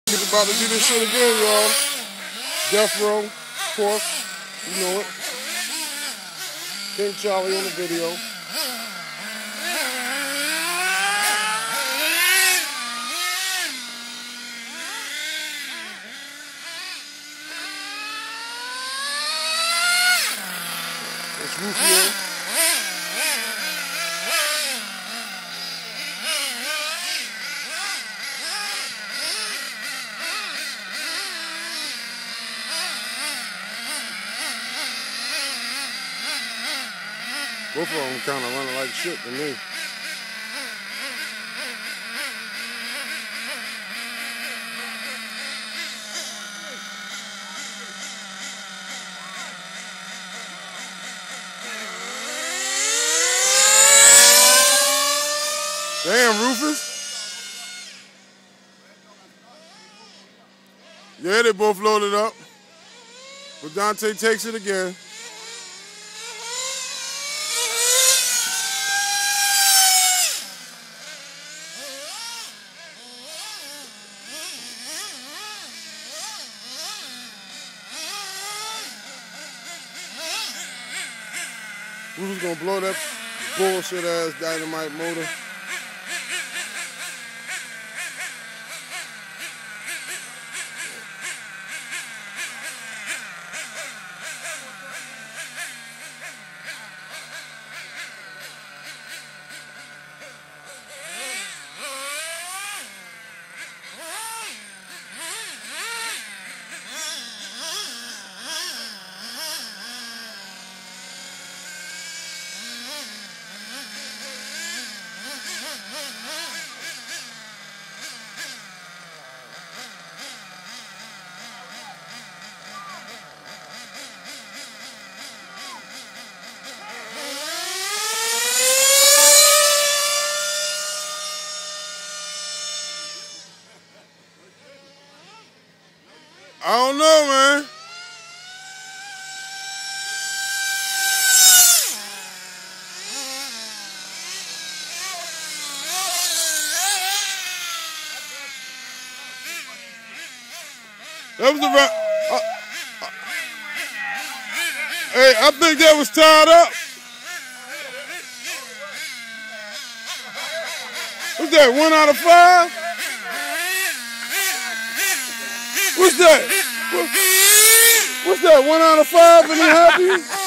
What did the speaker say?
He's about to do this shit again, y'all. Death row, of course. You know it. King Charlie on the video. It's Rufus. Both of them kind of running like shit to me. Damn, Rufus. Yeah, they both loaded up. But Dontey takes it again. Rufus gonna blow that bullshit ass dynamite motor. I don't know, man. That was the right. Hey, I think that was tied up. What's that? 1 out of 5? What's that? What's that? 1 out of 5 and he happy?